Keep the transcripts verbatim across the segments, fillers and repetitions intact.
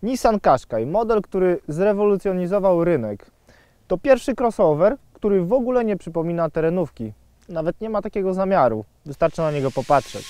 Nissan Qashqai, model, który zrewolucjonizował rynek. To pierwszy crossover, który w ogóle nie przypomina terenówki. Nawet nie ma takiego zamiaru, wystarczy na niego popatrzeć.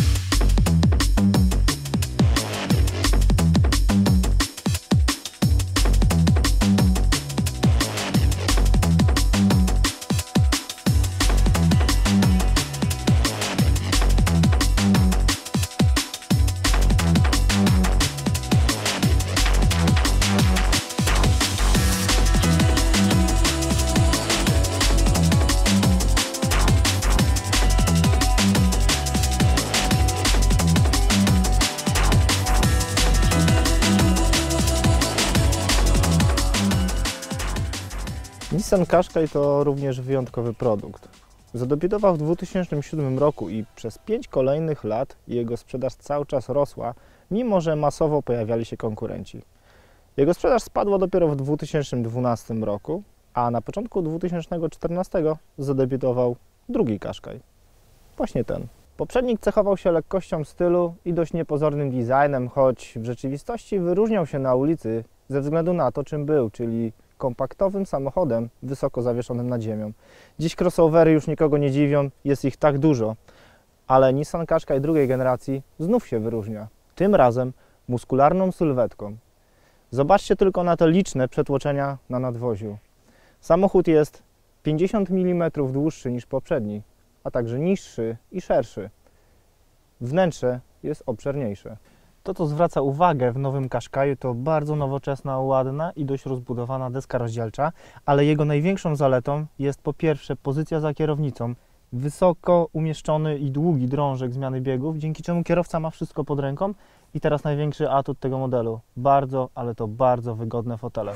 Nissan Qashqai to również wyjątkowy produkt. Zadebiutował w dwa tysiące siódmym roku i przez pięć kolejnych lat jego sprzedaż cały czas rosła, mimo że masowo pojawiali się konkurenci. Jego sprzedaż spadła dopiero w dwa tysiące dwunastym roku, a na początku dwa tysiące czternastego zadebiutował drugi Qashqai. Właśnie ten. Poprzednik cechował się lekkością stylu i dość niepozornym designem, choć w rzeczywistości wyróżniał się na ulicy ze względu na to, czym był, czyli kompaktowym samochodem wysoko zawieszonym nad ziemią. Dziś crossovery już nikogo nie dziwią, jest ich tak dużo, ale Nissan Qashqai drugiej generacji znów się wyróżnia. Tym razem muskularną sylwetką. Zobaczcie tylko na te liczne przetłoczenia na nadwoziu. Samochód jest pięćdziesiąt milimetrów dłuższy niż poprzedni, a także niższy i szerszy. Wnętrze jest obszerniejsze. To, co zwraca uwagę w nowym Qashqaiu, to bardzo nowoczesna, ładna i dość rozbudowana deska rozdzielcza, ale jego największą zaletą jest po pierwsze pozycja za kierownicą, wysoko umieszczony i długi drążek zmiany biegów, dzięki czemu kierowca ma wszystko pod ręką i teraz największy atut tego modelu. Bardzo, ale to bardzo wygodne fotele.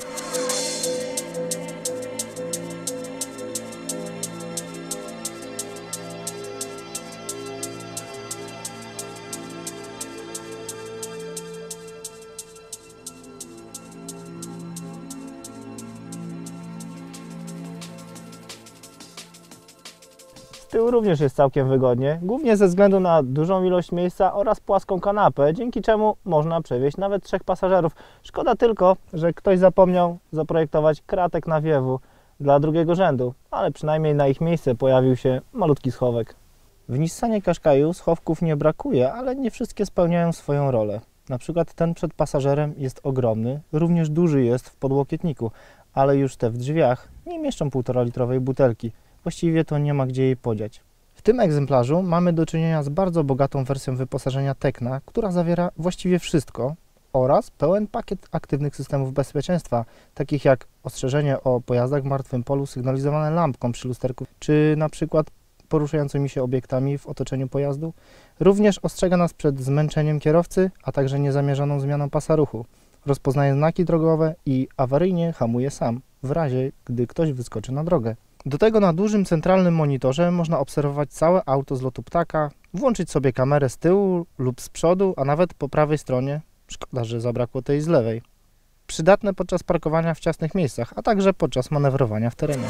Z tyłu również jest całkiem wygodnie, głównie ze względu na dużą ilość miejsca oraz płaską kanapę, dzięki czemu można przewieźć nawet trzech pasażerów. Szkoda tylko, że ktoś zapomniał zaprojektować kratek nawiewu dla drugiego rzędu, ale przynajmniej na ich miejsce pojawił się malutki schowek. W Nissanie Qashqaiu schowków nie brakuje, ale nie wszystkie spełniają swoją rolę. Na przykład ten przed pasażerem jest ogromny, również duży jest w podłokietniku, ale już te w drzwiach nie mieszczą półtora litrowej butelki. Właściwie to nie ma gdzie jej podziać. W tym egzemplarzu mamy do czynienia z bardzo bogatą wersją wyposażenia Tecna, która zawiera właściwie wszystko oraz pełen pakiet aktywnych systemów bezpieczeństwa, takich jak ostrzeżenie o pojazdach w martwym polu sygnalizowane lampką przy lusterku, czy na przykład poruszającymi się obiektami w otoczeniu pojazdu. Również ostrzega nas przed zmęczeniem kierowcy, a także niezamierzoną zmianą pasa ruchu. Rozpoznaje znaki drogowe i awaryjnie hamuje sam, w razie gdy ktoś wyskoczy na drogę. Do tego na dużym centralnym monitorze można obserwować całe auto z lotu ptaka, włączyć sobie kamerę z tyłu lub z przodu, a nawet po prawej stronie. Szkoda, że zabrakło tej z lewej. Przydatne podczas parkowania w ciasnych miejscach, a także podczas manewrowania w terenie.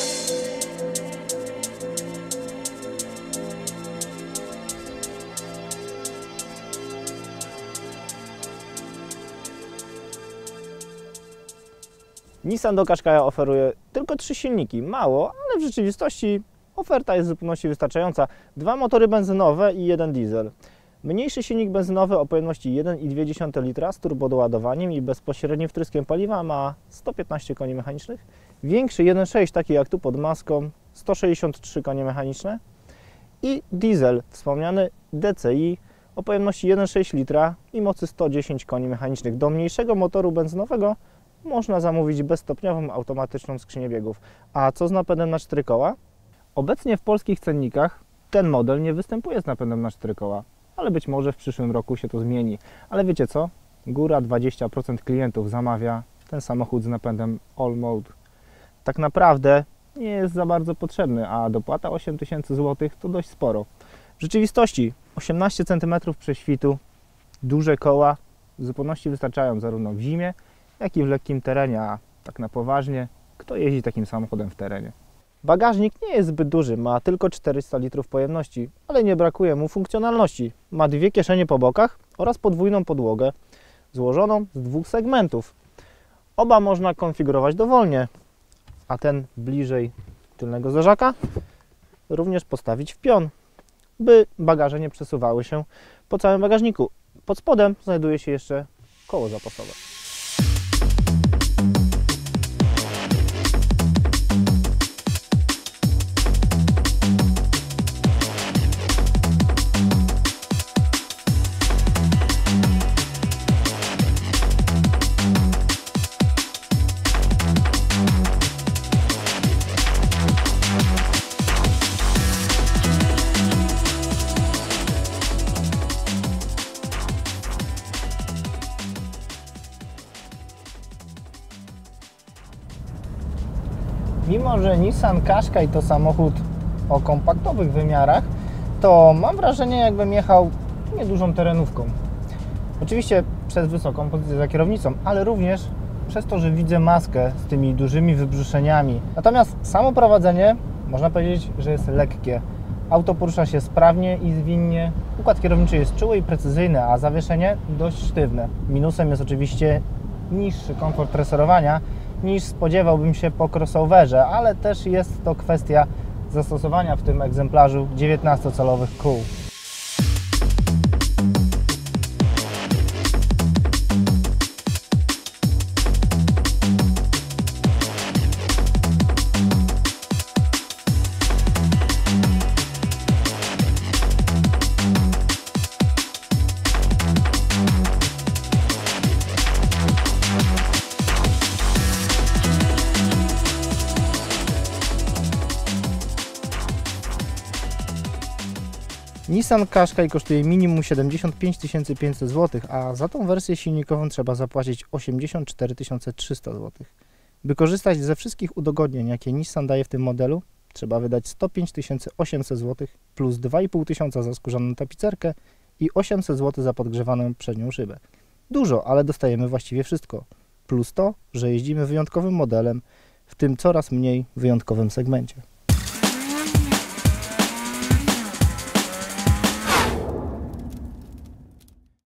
Nissan do Qashqai oferuje tylko trzy silniki, mało, ale w rzeczywistości oferta jest w zupełności wystarczająca. Dwa motory benzynowe i jeden diesel. Mniejszy silnik benzynowy o pojemności jeden i dwie dziesiąte litra z turbodoładowaniem i bezpośrednim wtryskiem paliwa ma sto piętnaście koni mechanicznych. Większy jeden przecinek sześć, taki jak tu pod maską, sto sześćdziesiąt trzy konie mechaniczne. I diesel, wspomniany D C I o pojemności jeden przecinek sześć litra i mocy sto dziesięć koni mechanicznych. Do mniejszego motoru benzynowego można zamówić bezstopniową automatyczną skrzynię biegów. A co z napędem na cztery koła? Obecnie w polskich cennikach ten model nie występuje z napędem na cztery koła, ale być może w przyszłym roku się to zmieni. Ale wiecie co? Góra dwadzieścia procent klientów zamawia ten samochód z napędem All Mode. Tak naprawdę nie jest za bardzo potrzebny, a dopłata osiem tysięcy złotych to dość sporo. W rzeczywistości osiemnaście centymetrów prześwitu, duże koła w zupełności wystarczają zarówno w zimie, jak i w lekkim terenie, a tak na poważnie, kto jeździ takim samochodem w terenie? Bagażnik nie jest zbyt duży, ma tylko czterysta litrów pojemności, ale nie brakuje mu funkcjonalności. Ma dwie kieszenie po bokach oraz podwójną podłogę. złożoną z dwóch segmentów. Oba można konfigurować dowolnie, a ten bliżej tylnego zderzaka również postawić w pion, by bagaże nie przesuwały się po całym bagażniku. Pod spodem znajduje się jeszcze koło zapasowe. Mimo że Nissan Qashqai to samochód o kompaktowych wymiarach, to mam wrażenie, jakbym jechał niedużą terenówką. Oczywiście przez wysoką pozycję za kierownicą, ale również przez to, że widzę maskę z tymi dużymi wybrzuszeniami. Natomiast samo prowadzenie, można powiedzieć, że jest lekkie. Auto porusza się sprawnie i zwinnie, układ kierowniczy jest czuły i precyzyjny, a zawieszenie dość sztywne. Minusem jest oczywiście niższy komfort treserowania niż spodziewałbym się po crossoverze, ale też jest to kwestia zastosowania w tym egzemplarzu dziewiętnastocalowych kół. Nissan Qashqai kosztuje minimum siedemdziesiąt pięć tysięcy pięćset złotych, a za tą wersję silnikową trzeba zapłacić osiemdziesiąt cztery tysiące trzysta złotych. By korzystać ze wszystkich udogodnień, jakie Nissan daje w tym modelu, trzeba wydać sto pięć tysięcy osiemset złotych plus dwa i pół tysiąca za skórzaną tapicerkę i osiemset złotych za podgrzewaną przednią szybę. Dużo, ale dostajemy właściwie wszystko. Plus to, że jeździmy wyjątkowym modelem w tym coraz mniej wyjątkowym segmencie.